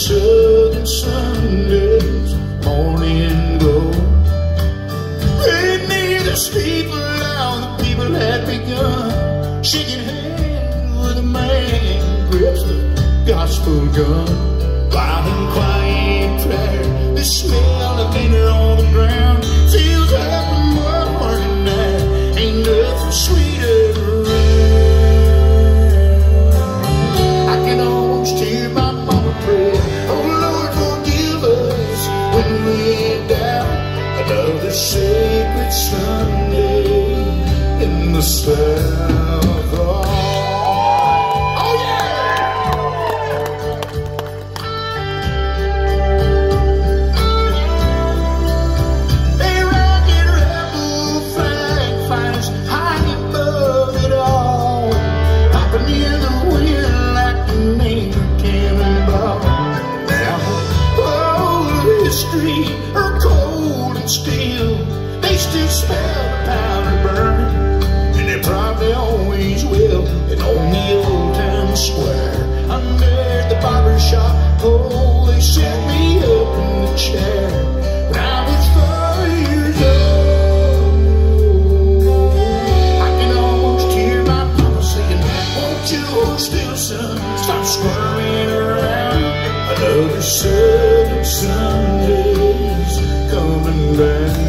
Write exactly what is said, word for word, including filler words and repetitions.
Southern Sunday's morning glow. Beneath the steeple now the people had begun, shaking hands with a man who grips the gospel gun. Loud and quiet prayer, the smell of dinner on the ground feels like a morning night, ain't nothing sweeter than rain. I can almost hear my mama pray, oh Lord forgive us when we're down. Another sacred Sunday in the South. Oh, oh yeah! A rocket rebel flag flies high above it all, popping in the wind like the name of cannonball. Now, oh, history are cold and still, they still smell the powder burning, and they probably always will. And on the old town square, under the barber shop pole, they set me up in the chair when I was five years old. I can almost hear my mama saying, won't you hold still, son, stop squirming around. Another Southern Sunday's coming back.